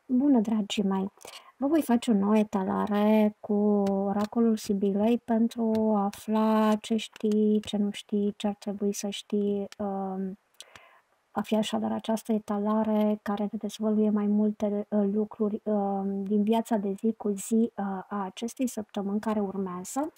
Bună, dragii mei! Vă voi face o nouă etalare cu oracolul Sibilei pentru a afla ce știi, ce nu știi, ce ar trebui să știi. Va fi așadar această etalare care te dezvăluie mai multe lucruri din viața de zi cu zi a acestei săptămâni care urmează.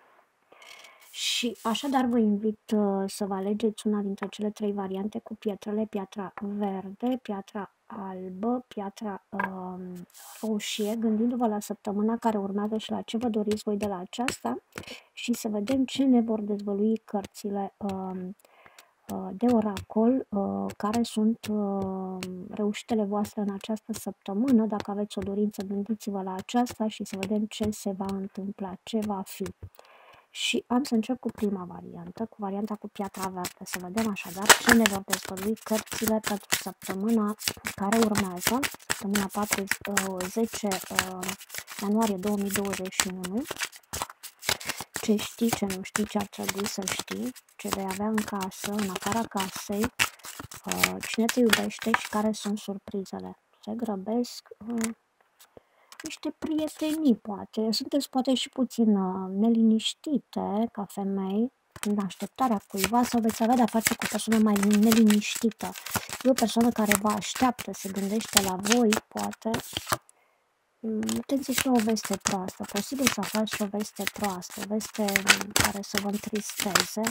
Și așadar vă invit să vă alegeți una dintre cele trei variante cu pietrele: piatra verde, piatra albă, piatra roșie, gândindu-vă la săptămâna care urmează și la ce vă doriți voi de la aceasta și să vedem ce ne vor dezvălui cărțile de oracol, care sunt reușitele voastre în această săptămână. Dacă aveți o dorință, gândiți-vă la aceasta și să vedem ce se va întâmpla, ce va fi. Și am să încep cu prima variantă, cu varianta cu piatra verde, să vedem așadar ce ne vor dezvălui cărțile pentru săptămâna care urmează, săptămâna 10 ianuarie 2021, ce știi, ce nu știi, ce ar trebui să știi, ce vei avea în casă, în afara casei, cine te iubește și care sunt surprizele. Se grăbesc niște prietenii, poate. Sunteți poate și puțin neliniștite ca femei, în așteptarea cuiva, sau veți avea de-a face cu o persoană mai neliniștită. E o persoană care vă așteaptă, se gândește la voi, poate. Atenție și la o veste proastă. Posibil să aflați și o veste proastă, o veste care să vă întristeze.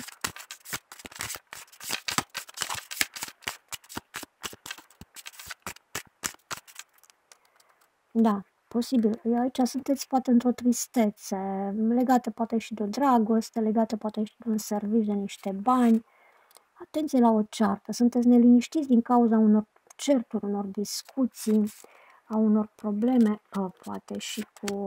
Da, posibil. Aici sunteți poate într-o tristețe, legată poate și de o dragoste, legată poate și de un serviciu, de niște bani. Atenție la o ceartă. Sunteți neliniștiți din cauza unor certuri, unor discuții, a unor probleme, poate și cu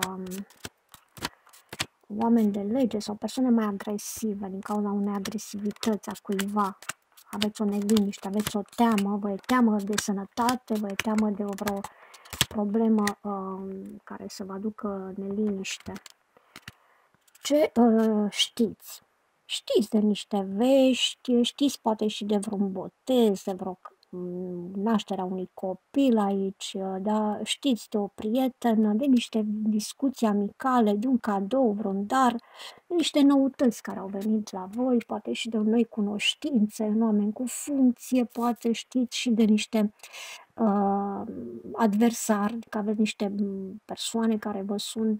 oameni de lege sau persoane mai agresive, din cauza unei agresivități a cuiva. Aveți o neliniște, aveți o teamă, vă e teamă de sănătate, vă e teamă de vreo problemă care să vă aducă neliniște. Ce știți? Știți de niște vești, știți poate și de vreun botez, de vreo nașterea unui copil aici, da? Știți de o prietenă, de niște discuții amicale, de un cadou, vreun dar, de niște noutăți care au venit la voi, poate și de noi cunoștințe, oameni cu funcție, poate știți și de niște adversari, că aveți niște persoane care vă sunt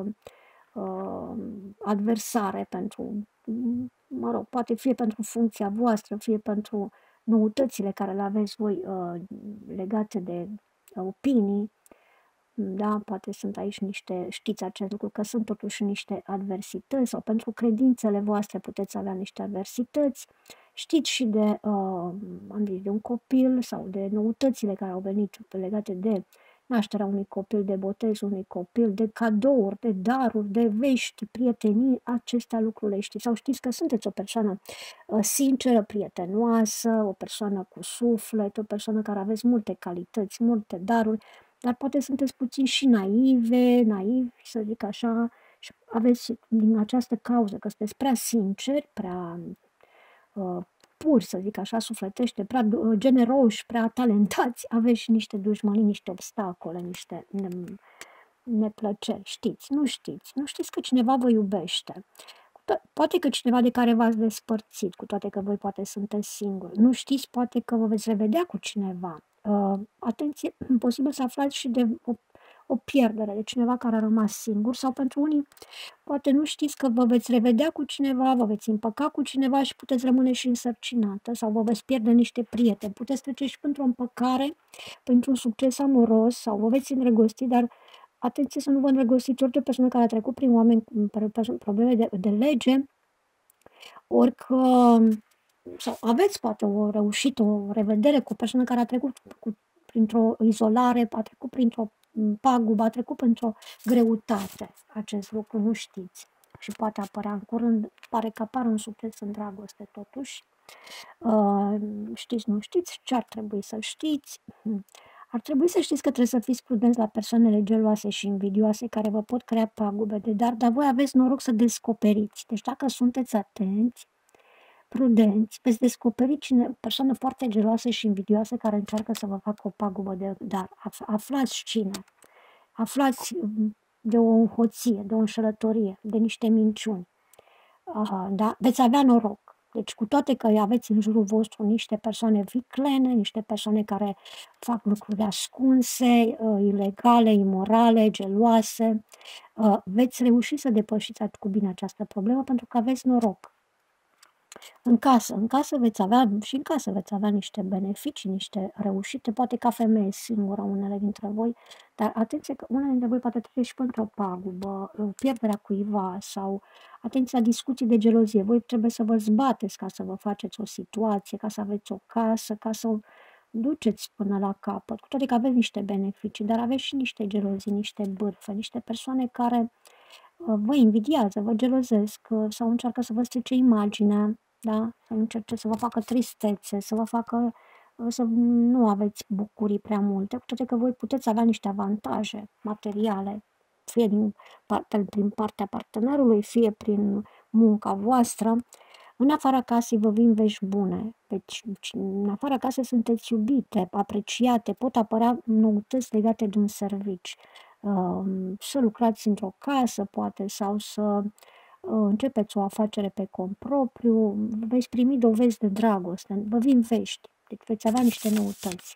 adversare pentru, mă rog, poate fie pentru funcția voastră, fie pentru noutățile care le aveți voi legate de opinii, da, poate sunt aici niște, știți acest lucru, că sunt totuși niște adversități, sau pentru credințele voastre puteți avea niște adversități, știți și de, am zis, de un copil sau de noutățile care au venit legate de nașterea unui copil, de botezul unui copil, de cadouri, de daruri, de vești, prietenii, acestea lucrurile știți. Sau știți că sunteți o persoană sinceră, prietenoasă, o persoană cu suflet, o persoană care aveți multe calități, multe daruri, dar poate sunteți puțin și naivi, să zic așa, și aveți din această cauză că sunteți prea sinceri, prea puri, să zic așa, sufletește, prea generoși, prea talentați, aveți și niște dușmănii, niște obstacole, niște neplăceri. Știți, nu știți că cineva vă iubește. Poate că cineva de care v-ați despărțit, cu toate că voi poate sunteți singuri. Nu știți, poate că vă veți revedea cu cineva. Atenție, posibil să aflați și de o pierdere, de cineva care a rămas singur, sau pentru unii poate nu știți că vă veți revedea cu cineva, vă veți împăca cu cineva și puteți rămâne și însărcinată, sau vă veți pierde niște prieteni. Puteți trece și pentru o împăcare, pentru un succes amoros, sau vă veți îndrăgosti, dar atenție să nu vă îndrăgostiți orice persoană care a trecut prin oameni cu probleme de lege, ori că sau aveți poate o reușită, o revedere cu o persoană care a trecut printr-o izolare, a trecut printr-o pagubă, a trecut printr-o greutate. Acest lucru nu știți și poate apărea în curând, pare că apare un succes în dragoste totuși. Știți, nu știți ce ar trebui să știți. Ar trebui să știți că trebuie să fiți prudenți la persoanele geloase și invidioase care vă pot crea pagube de dar voi aveți noroc să descoperiți. Deci dacă sunteți atenți, prudenți, veți descoperi o persoană foarte geloasă și invidioasă care încearcă să vă facă o pagubă, dar aflați cine. Aflați de o înhoție, de o înșelătorie, de niște minciuni. Da? Veți avea noroc. Deci cu toate că aveți în jurul vostru niște persoane viclene, niște persoane care fac lucruri ascunse, ilegale, imorale, geloase, veți reuși să depășiți cu bine această problemă pentru că aveți noroc. În casă veți avea, și în casă veți avea niște beneficii, niște reușite, poate ca femeie singură unele dintre voi, dar atenție că unele dintre voi poate trece și pentru o pagubă, pierderea cuiva sau atenție la discuții de gelozie. Voi trebuie să vă zbateți ca să vă faceți o situație, ca să aveți o casă, ca să o duceți până la capăt, cu toate că aveți niște beneficii, dar aveți și niște gelozii, niște bârfe, niște persoane care vă invidiază, vă gelozesc sau încearcă să vă strice imaginea, da? Să încerce să vă facă tristețe, să vă facă să nu aveți bucurii prea multe, cu toate că voi puteți avea niște avantaje materiale, fie prin partea partenerului, fie prin munca voastră. În afara casei vă vin vești bune, deci în afara casei sunteți iubite, apreciate, pot apărea noutăți legate de un serviciu. Să lucrați într-o casă, poate, sau să începeți o afacere pe cont propriu, veți primi dovezi de dragoste, vă vin vești, deci veți avea niște noutăți.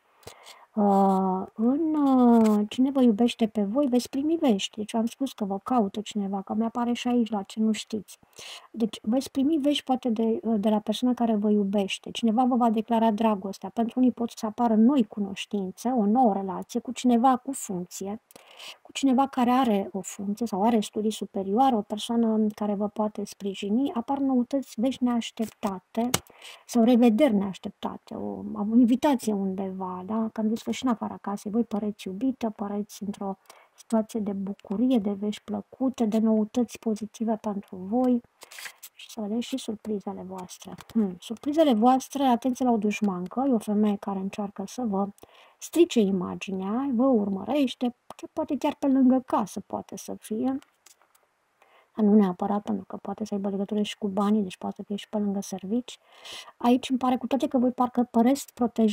Cine vă iubește pe voi, veți primi vești. Deci am spus că vă caută cineva, că mi-apare și aici la ce nu știți. Deci veți primi vești poate de la persoana care vă iubește. Cineva vă va declara dragostea. Pentru unii pot să apară noi cunoștințe, o nouă relație cu cineva cu funcție, cu cineva care are o funcție sau are studii superioare, o persoană care vă poate sprijini, apar noutăți, vești neașteptate sau revederi neașteptate, o invitație undeva, da? Că am zis că și în afara casei voi păreți iubită, păreți într-o situație de bucurie, de vești plăcute, de noutăți pozitive pentru voi și să vedem și surprizele voastre. Surprizele voastre, atenție la o dușmancă, e o femeie care încearcă să vă strice imaginea, vă urmărește, poate chiar pe lângă casă poate să fie, dar nu neapărat pentru că poate să aibă legătură și cu banii, deci poate să fie și pe lângă servici. Aici îmi pare cu toate că voi parcă păreți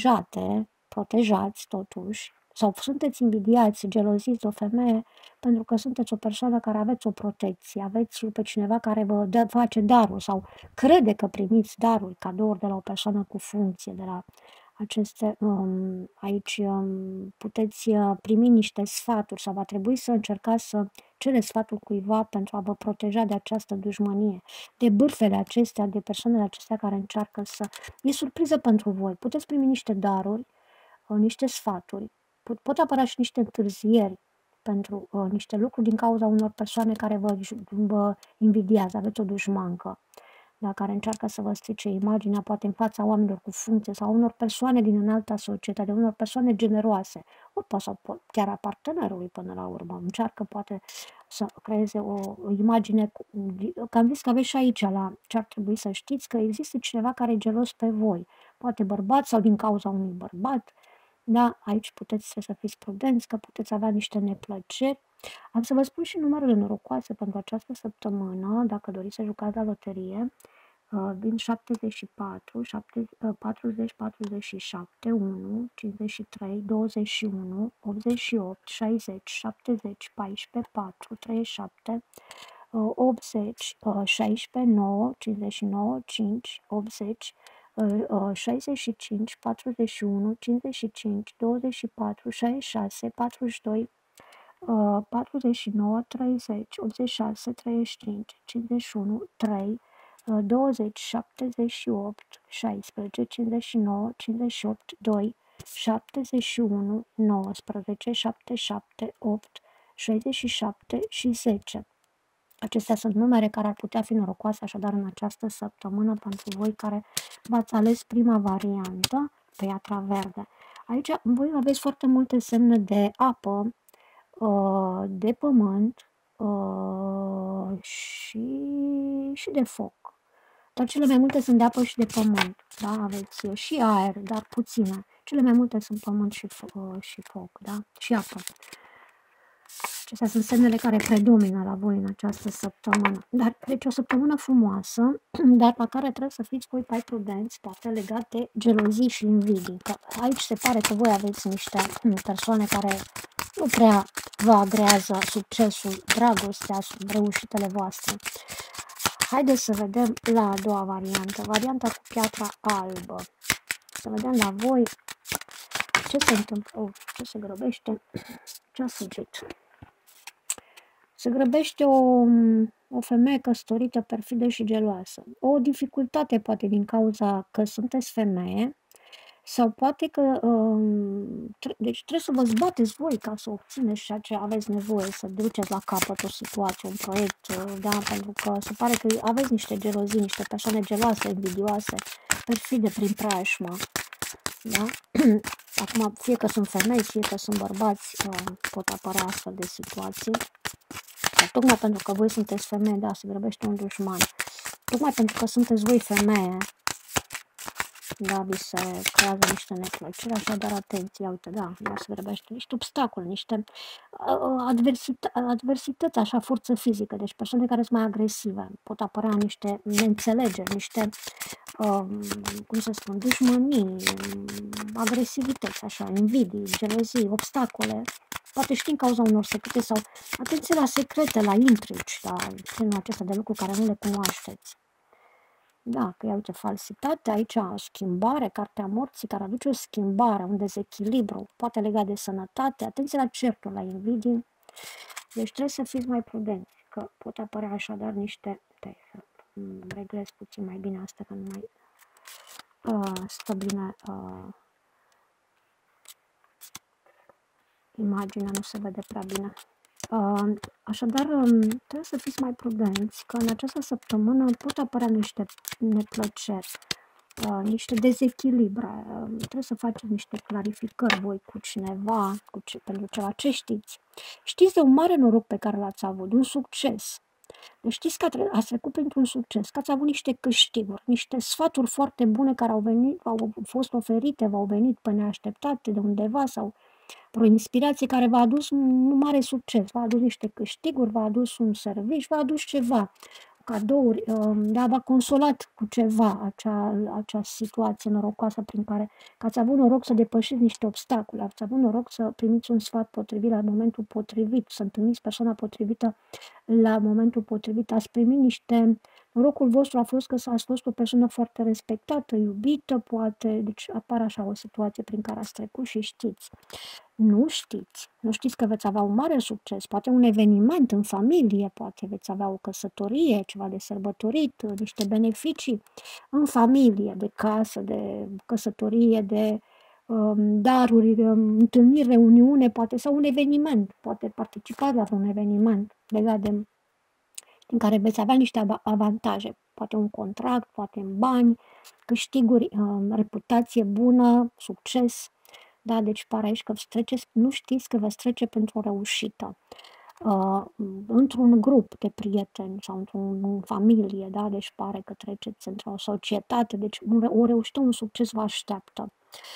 protejați totuși, sau sunteți invidiați, geloziți de o femeie pentru că sunteți o persoană care aveți o protecție, aveți pe cineva care vă face daruri sau crede că primiți daruri, cadouri de la o persoană cu funcție, de la aceste, aici puteți primi niște sfaturi sau va trebui să încercați să cereți sfatul cuiva pentru a vă proteja de această dușmănie, de bârfele acestea, de persoanele acestea care încearcă să... E surpriză pentru voi. Puteți primi niște daruri, niște sfaturi, pot apărea și niște întârzieri pentru niște lucruri din cauza unor persoane care vă invidiază, aveți o dușmancă, da, care încearcă să vă strice imaginea, poate în fața oamenilor cu funcție sau unor persoane din înalta societate, unor persoane generoase, ori sau chiar a partenerului până la urmă. Încearcă poate să creeze o imagine, că am zis că aveți și aici la ce ar trebui să știți, că există cineva care e gelos pe voi, poate bărbat sau din cauza unui bărbat, da, aici trebuie să fiți prudenți, că puteți avea niște neplăceri. Am să vă spun și numerele norocoase pentru această săptămână, dacă doriți să jucați la loterie. Vin 74, 40, 47, 1, 53, 21, 88, 60, 70, 14, 4, 37, 80, 16, 9, 59, 5, 80, 65, 41, 55, 24, 66, 42, 49, 30, 86, 35, 51, 3, 20, 78, 16, 59, 58, 2, 71, 19, 77, 8, 67 și 10. Acestea sunt numere care ar putea fi norocoase așadar în această săptămână pentru voi care v-ați ales prima variantă, piatra verde. Aici voi aveți foarte multe semne de apă, de pământ și de foc. Dar cele mai multe sunt de apă și de pământ. Da? Aveți și aer, dar puține. Cele mai multe sunt pământ și foc, da? Și apă. Acestea sunt semnele care predomină la voi în această săptămână. Deci o săptămână frumoasă, dar la care trebuie să fiți voi mai prudenți, poate legate de gelozii și invidii. Că aici se pare că voi aveți niște persoane care nu prea vă agrează succesul, dragostea, reușitele voastre. Haideți să vedem la a doua variantă, varianta cu piatra albă. Să vedem la voi ce se întâmplă, ce se grăbește, ce-a sugit. Se grăbește o femeie căsătorită, perfidă și geloasă. O dificultate poate din cauza că sunteți femeie sau poate că deci trebuie să vă zbateți voi ca să obțineți ceea ce aveți nevoie, să duceți la capăt o situație, un proiect, da, pentru că se pare că aveți niște gelozii, niște persoane geloase, invidioase, perfide prin preajmă. Da? Acum, fie că sunt femei, fie că sunt bărbați, pot apărea astfel de situații. Dar tocmai pentru că voi sunteți femeie, da, se grăbește un dușman. Tocmai pentru că sunteți voi femeie, da, vi se creează niște neplăceri, așadar atenție, uite, da, se grăbește niște obstacole, niște adversități, așa, forță fizică, deci persoane care sunt mai agresive, pot apărea niște neînțelegeri, niște, cum să spun, dușmănii, agresivități, așa, invidii, gelozii, obstacole, poate știm cauza unor secrete sau, atenție la secrete, la intrigi, la genul acesta de lucruri care nu le cunoașteți. Da, că iau falsitate, aici o schimbare, cartea morții care aduce o schimbare, un dezechilibru, poate legat de sănătate, atenție la certuri, la invidii. Deci trebuie să fiți mai prudenți, că pot apărea așadar niște, reglez puțin mai bine asta, că nu mai stă bine imaginea, nu se vede prea bine. Așadar, trebuie să fiți mai prudenți, că în această săptămână pot apărea niște neplăceri, niște dezechilibre, trebuie să faceți niște clarificări voi cu cineva, pentru ceva ce știți. Știți de un mare noroc pe care l-ați avut, un succes. Deci știți că ați trecut printr-un succes, că ați avut niște câștiguri, niște sfaturi foarte bune care au fost oferite, v-au venit pe neașteptate de undeva sau o inspirație care v-a adus un mare succes, v-a adus niște câștiguri, v-a adus un serviciu, v-a adus ceva, cadouri, da, v-a consolat cu ceva acea situație norocoasă prin care că ați avut noroc să depășiți niște obstacole, ați avut noroc să primiți un sfat potrivit la momentul potrivit, să întâlniți persoana potrivită la momentul potrivit, ați primit niște... Norocul vostru a fost că ați fost o persoană foarte respectată, iubită, poate, deci apare așa o situație prin care ați trecut și știți. Nu știți că veți avea un mare succes, poate un eveniment în familie, poate veți avea o căsătorie, ceva de sărbătorit, niște beneficii în familie, de casă, de căsătorie, de daruri, întâlniri, reuniune, poate, sau un eveniment, poate participați la un eveniment legat din care veți avea niște avantaje, poate un contract, poate în bani, câștiguri, reputație bună, succes. Da, deci pare aici că nu știți că veți trece pentru o reușită. Într-un grup de prieteni sau într-o familie, da, deci pare că treceți într-o societate, deci o reușită, un succes vă așteaptă.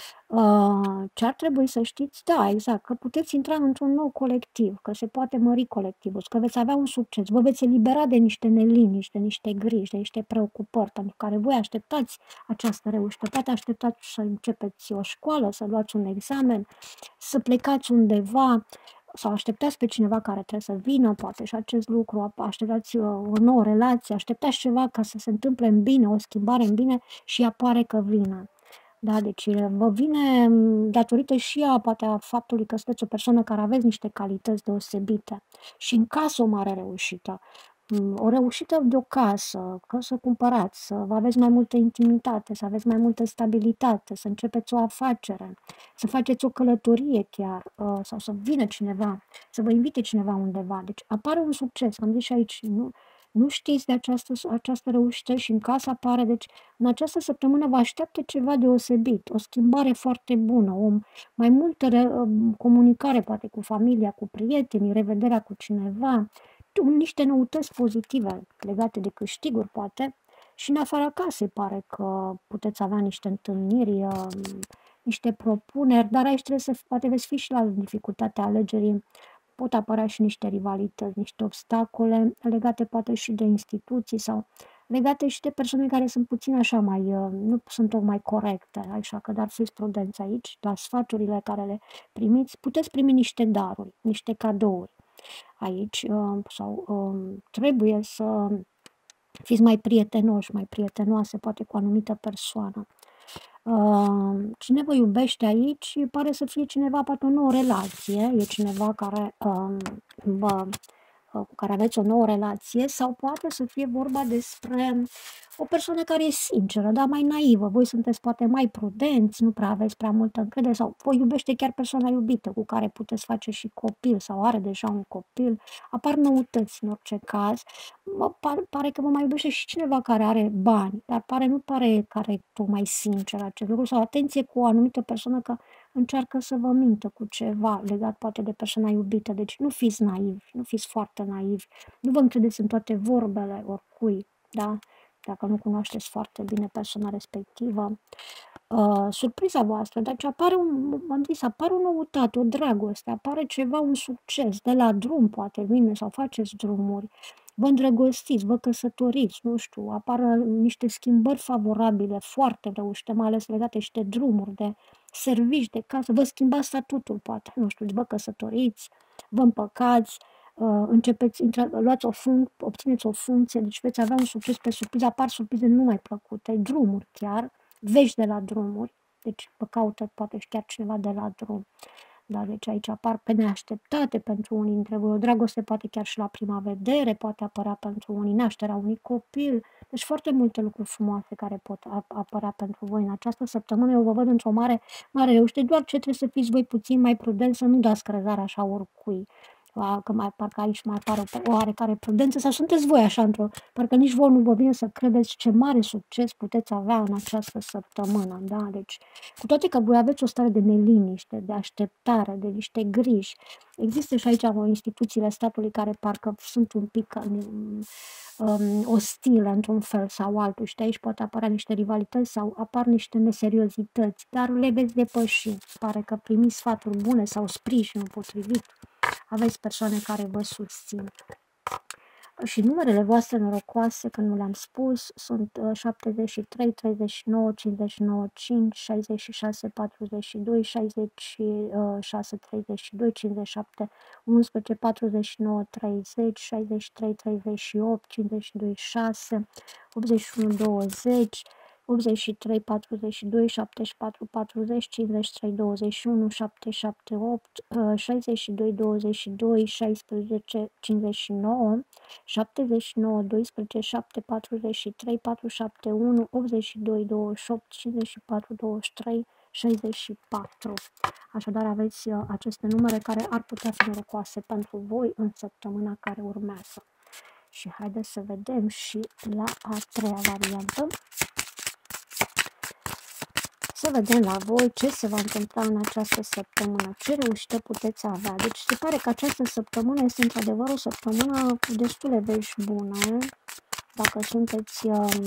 Ce ar trebui să știți? Da, exact, că puteți intra într-un nou colectiv, că se poate mări colectivul, că veți avea un succes, vă veți elibera de niște neliniști, de niște griji, de niște preocupări, pentru care voi așteptați această reușită, poate așteptați să începeți o școală, să luați un examen, să plecați undeva, sau așteptați pe cineva care trebuie să vină, poate și acest lucru, așteptați o nouă relație, așteptați ceva ca să se întâmple în bine, o schimbare în bine și apare că vine. Da, deci vă vine datorită și poate a faptului că sunteți o persoană care aveți niște calități deosebite și în casă o mare reușită. O reușită de o casă, că să cumpărați, să aveți mai multă intimitate, să aveți mai multă stabilitate, să începeți o afacere, să faceți o călătorie chiar, sau să vină cineva, să vă invite cineva undeva. Deci apare un succes, am zis și aici, nu știți de această reușită și în casă apare, deci în această săptămână vă așteaptă ceva deosebit, o schimbare foarte bună, o mai multă comunicare poate cu familia, cu prietenii, revederea cu cineva, niște noutăți pozitive legate de câștiguri, poate, și în afara casei pare că puteți avea niște întâlniri, niște propuneri, dar aici trebuie poate veți fi și la dificultatea alegerii pot apărea și niște rivalități, niște obstacole legate poate și de instituții sau legate și de persoane care sunt puțin așa mai, nu sunt tocmai corecte, așa că dar fiți prudenți aici, la sfaturile care le primiți, puteți primi niște daruri, niște cadouri aici sau trebuie să fiți mai prietenoși, mai prietenoase, poate cu o anumită persoană. Cine vă iubește aici pare să fie cineva, poate o nouă relație, e cineva care cu care aveți o nouă relație sau poate să fie vorba despre o persoană care e sinceră, dar mai naivă. Voi sunteți poate mai prudenți, nu prea aveți prea multă încredere sau vă iubește chiar persoana iubită cu care puteți face și copil sau are deja un copil. Apar noutăți în orice caz. Pare că vă mai iubește și cineva care are bani, dar nu pare care e tocmai sincer acest lucru sau atenție cu o anumită persoană că încearcă să vă mintă cu ceva legat poate de persoana iubită. Deci nu fiți naivi, nu fiți foarte naivi, nu vă încredeți în toate vorbele oricui, da? Dacă nu cunoașteți foarte bine persoana respectivă. Surpriza voastră, deci apare o noutate, o dragoste, apare ceva, un succes, de la drum poate vine sau faceți drumuri, vă îndrăgostiți, vă căsătoriți, nu știu, apar niște schimbări favorabile, foarte reușite, mai ales legate și de drumuri, de servici, de casă, vă schimbați statutul poate, nu știu, vă căsătoriți, vă împăcați, obțineți o funcție, deci veți avea un succes pe surpriză, apar surprize numai plăcute, drumuri chiar, vești de la drumuri, deci vă caută poate și chiar cineva de la drum. Da, deci aici apar pe neașteptate pentru unii dintre voi, o dragoste poate chiar și la prima vedere, poate apărea pentru unii, nașterea unui copil, deci foarte multe lucruri frumoase care pot apărea pentru voi în această săptămână. Eu vă văd într-o mare reușită, doar ce trebuie să fiți voi puțin mai prudenți, să nu dați crezare așa oricui. Că parcă aici mai apare o oarecare prudență sau sunteți voi așa parcă nici voi nu vă vine să credeți ce mare succes puteți avea în această săptămână, da? Deci, cu toate că voi aveți o stare de neliniște, de așteptare, de niște griji, există și aici instituțiile statului care parcă sunt un pic ostile într-un fel sau altul și de aici poate apărea niște rivalități sau apar niște neseriozități, dar le veți depăși. Pare că primiți sfaturi bune sau sprijinul potrivit. Aveți persoane care vă susțin. Și numerele voastre norocoase, că nu le-am spus, sunt 73, 39, 59, 5, 66, 42, 66, 32, 57, 11, 49, 30, 63, 38, 52, 6, 81, 20, 83, 42, 74, 40, 53, 21, 77, 8, 62, 22, 16, 59, 79, 12, 7, 43, 471, 82, 28, 54, 23, 64. Așadar aveți aceste numere care ar putea fi norocoase pentru voi în săptămâna care urmează. Și haideți să vedem și la a treia variantă. Să vedem la voi ce se va întâmpla în această săptămână, ce reușite puteți avea. Deci se pare că această săptămână este într-adevăr o săptămână cu destule vești bune. Dacă sunteți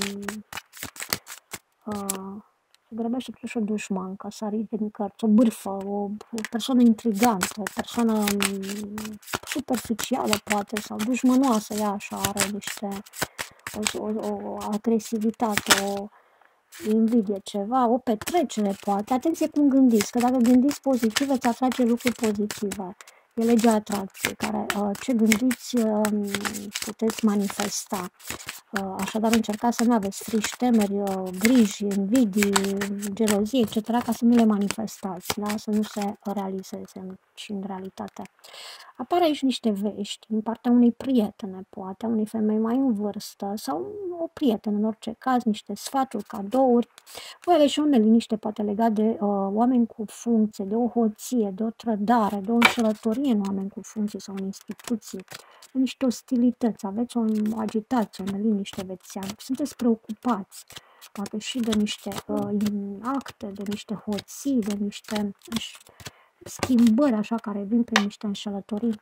se grăbește totuși o dușmancă, sărit din cărți, o bârfă, o persoană intrigantă, o persoană superficială poate sau dușmănoasă, ea așa are niște o agresivitate, o invidie ceva, o petrecere poate. Atenție cum gândiți, că dacă gândiți pozitiv, veți atrage lucruri pozitive. E legea atracției, care ce gândiți puteți manifesta. Așadar încercați să nu aveți frici, temeri, griji, invidii, gelozie, etc., ca să nu le manifestați, da? Să nu se realizeze și în realitate. Apar aici niște vești din partea unei prietene, poate, a unei femei mai în vârstă sau o prietenă, în orice caz, niște sfaturi, cadouri. Voi aveți și o neliniște, poate legat de oameni cu funcție, de o hoție, de o trădare, de o înșelătorie în oameni cu funcție sau în instituții, de niște ostilități, aveți o agitație, o neliniște, sunteți preocupați, poate și de niște acte, de niște hoții, de niște schimbări așa care vin prin niște înșelătorii.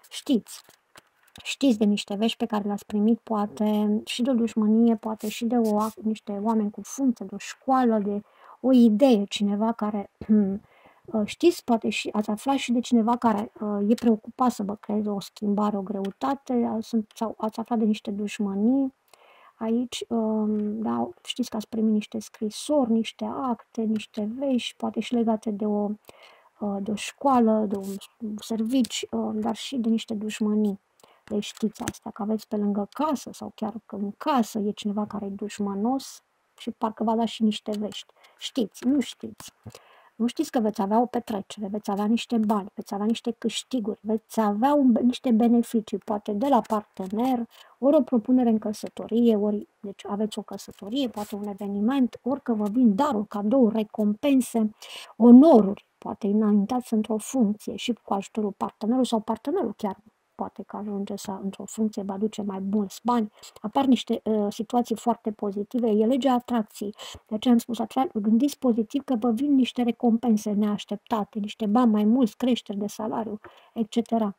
Știți de niște vești pe care le-ați primit, poate și de o dușmănie, poate și de niște oameni cu funcție, de o școală, de o idee, cineva care Știți, poate și ați aflat și de cineva care e preocupat să vă creeze o schimbare, o greutate, sau ați aflat de niște dușmănii. Aici, da, știți că ați primit niște scrisori, niște acte, niște vești, poate și legate de o școală, de un servici, dar și de niște dușmănii. Deci știți asta, că aveți pe lângă casă sau chiar că în casă e cineva care e dușmanos și parcă va da și niște vești. Știți, nu știți. Nu știți că veți avea o petrecere, veți avea niște bani, veți avea niște câștiguri, veți avea niște beneficii, poate de la partener, ori o propunere în căsătorie, ori deci aveți o căsătorie, poate un eveniment, ori că vă vin daruri, cadouri, recompense, onoruri, poate înaintați într-o funcție și cu ajutorul partenerului sau partenerul chiar poate că ajunge într-o funcție, va aduce mai mulți bani, apar niște situații foarte pozitive, e legea atracției. De aceea am spus, gândiți pozitiv că vă vin niște recompense neașteptate, niște bani mai mulți, creșteri de salariu, etc.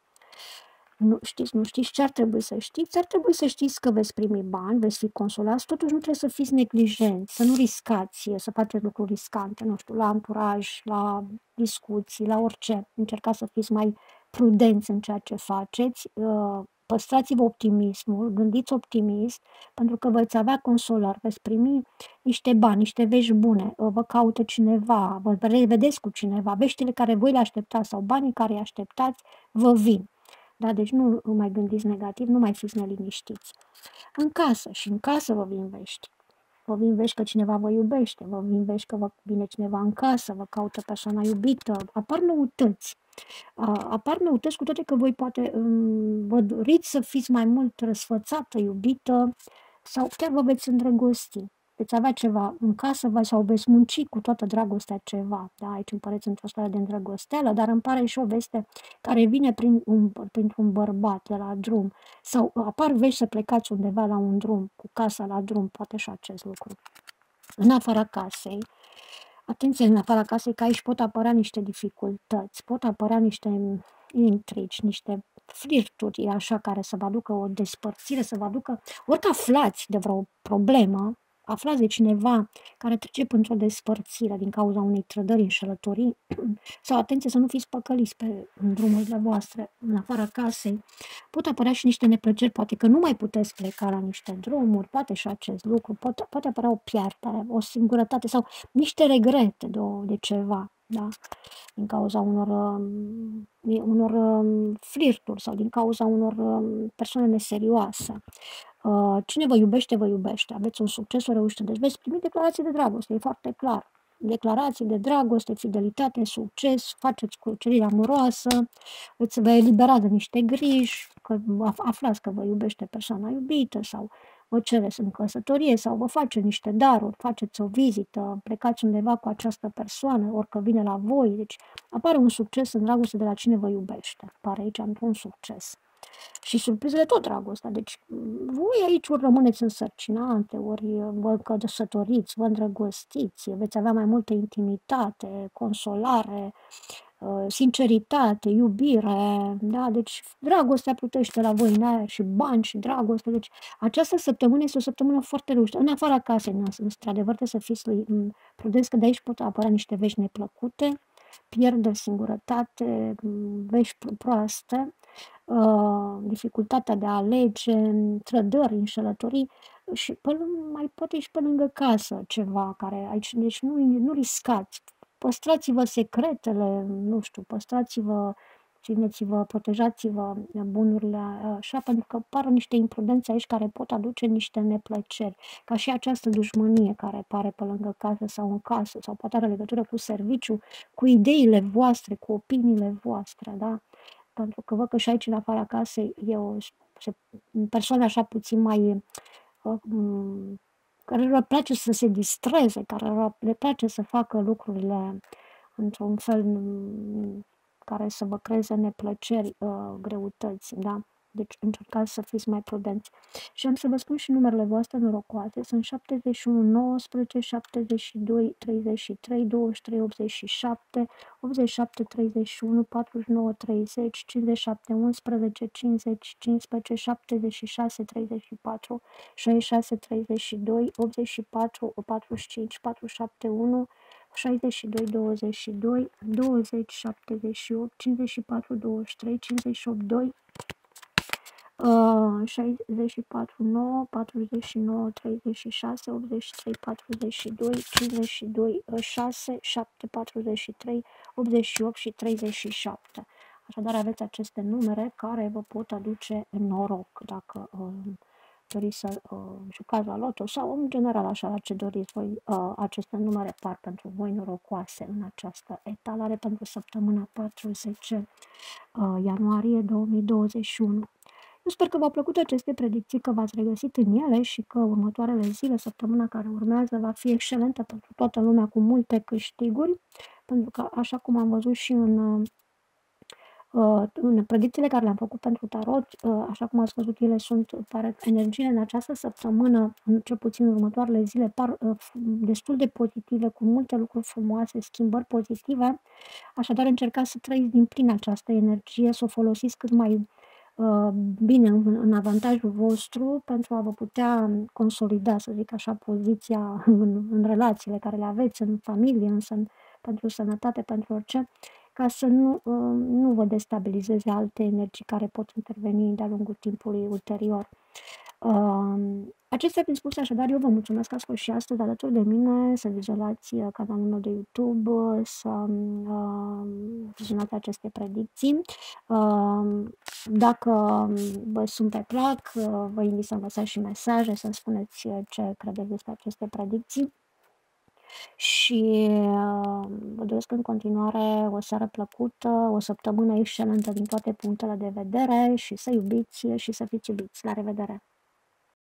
Nu știți ce ar trebui să știți? Ar trebui să știți că veți primi bani, veți fi consolați, totuși nu trebuie să fiți neglijenți, să nu riscați, să faceți lucruri riscante, nu știu, la anturaj, la discuții, la orice. Încercați să fiți mai prudenți în ceea ce faceți, păstrați-vă optimismul, gândiți optimist, pentru că veți avea consolar, veți primi niște bani, niște vești bune, vă caută cineva, vă revedeți cu cineva, veștile care voi le așteptați sau banii care îi așteptați vă vin. Da, deci nu mai gândiți negativ, nu mai fiți neliniștiți. În casă, și în casă vă vin vești. Vă vin vești că cineva vă iubește, vă vin vești că vă vine cineva în casă, vă caută persoana iubită, apar noutăți. Apar noutăți cu toate că voi poate vă doriți să fiți mai mult răsfățată, iubită sau chiar vă veți îndrăgosti. Veți avea ceva în casă sau veți munci cu toată dragostea ceva. Da, aici împăreți într-o stare de îndrăgosteală, dar îmi pare și o veste care vine printr-un bărbat de la drum. Sau apar vești să plecați undeva la un drum, cu casa la drum, poate și acest lucru. În afara casei, atenție, în afara casei, că aici pot apărea niște dificultăți, pot apărea niște intrigi, niște flirturi, așa, care să vă aducă o despărțire, să vă aducă, orică aflați de vreo problemă, aflați de cineva care trece printr-o despărțire din cauza unei trădări, înșelătorii, sau atenție să nu fiți păcăliți în drumurile voastre, în afara casei, pot apărea și niște neplăceri, poate că nu mai puteți pleca la niște drumuri, poate și acest lucru, poate apărea o pierdere, o singurătate sau niște regrete de ceva, da? Din cauza unor flirturi sau din cauza unor persoane neserioase. Cine vă iubește, vă iubește. Aveți un succes, o reușită. Deci veți primi declarații de dragoste, e foarte clar. Declarații de dragoste, fidelitate, succes, faceți cucerire amoroasă, îți vă elibera de niște griji, că aflați că vă iubește persoana iubită sau vă cereți în căsătorie sau vă face niște daruri, faceți o vizită, plecați undeva cu această persoană, orică vine la voi. Deci apare un succes în dragoste de la cine vă iubește. Apare aici un succes. Și surprizele tot dragostea. Deci voi aici ori rămâneți însărcinate, ori vă căsătoriți, vă îndrăgostiți, veți avea mai multă intimitate, consolare, sinceritate, iubire, da? Deci dragostea plutește la voi în aer și bani și dragoste. Deci această săptămână este o săptămână foarte reușită. În afara casei, într-adevăr, trebuie să fiți prudenți, că de aici pot apărea niște vești neplăcute, pierderi, singurătate, vești proaste, dificultatea de a alege, trădări, înșelătorii și mai poate și pe lângă casă ceva care aici, deci nu riscați. Păstrați-vă secretele, nu știu, păstrați-vă, țineți-vă, protejați-vă bunurile așa, pentru că par niște imprudențe aici care pot aduce niște neplăceri, ca și această dușmănie care apare pe lângă casă sau în casă, sau poate are legătură cu serviciu, cu ideile voastre, cu opiniile voastre, da? Pentru că văd că și aici, în afara casei, persoane așa puțin mai care le place să se distreze, care le place să facă lucrurile într-un fel care să vă creeze neplăceri, greutăți, da? Deci încercați să fiți mai prudenți. Și am să vă spun și numerele voastre norocoase. Sunt 71, 19, 72, 33, 23, 87, 87, 31, 49, 30, 57, 11, 50, 15, 76, 34, 66, 32, 84, 45, 47, 1, 62, 22, 20, 78, 54, 23, 58, 2, 64, 9, 49, 36, 83, 42, 52, 6, 7, 43, 88 și 37. Așadar aveți aceste numere care vă pot aduce noroc dacă doriți să jucați la loto sau în general așa la ce doriți voi. Aceste numere par pentru voi norocoase în această etalare pentru săptămâna 40 ianuarie 2021. Eu sper că v-au plăcut aceste predicții, că v-ați regăsit în ele și că următoarele zile, săptămâna care urmează, va fi excelentă pentru toată lumea, cu multe câștiguri, pentru că, așa cum am văzut și în predicțiile care le-am făcut pentru tarot, așa cum ați văzut, ele sunt, pare, energiile în această săptămână, cel puțin în următoarele zile, par destul de pozitive, cu multe lucruri frumoase, schimbări pozitive. Așadar, încercați să trăiți din plin această energie, să o folosiți cât mai bine în avantajul vostru pentru a vă putea consolida, să zic așa, poziția în relațiile care le aveți, în familie, pentru sănătate, pentru orice, ca să nu vă destabilizeze alte energii care pot interveni de-a lungul timpului ulterior. Acestea fiind spuse, așadar, eu vă mulțumesc că ați fost și astăzi alături de mine, să vizionați canalul meu de YouTube, să vizionați aceste predicții. Dacă vă sunt pe plac, vă invit să-mi lăsați și mesaje, să-mi spuneți ce credeți despre aceste predicții. Și vă doresc în continuare o seară plăcută, o săptămână excelentă din toate punctele de vedere și să iubiți și să fiți iubiți. La revedere!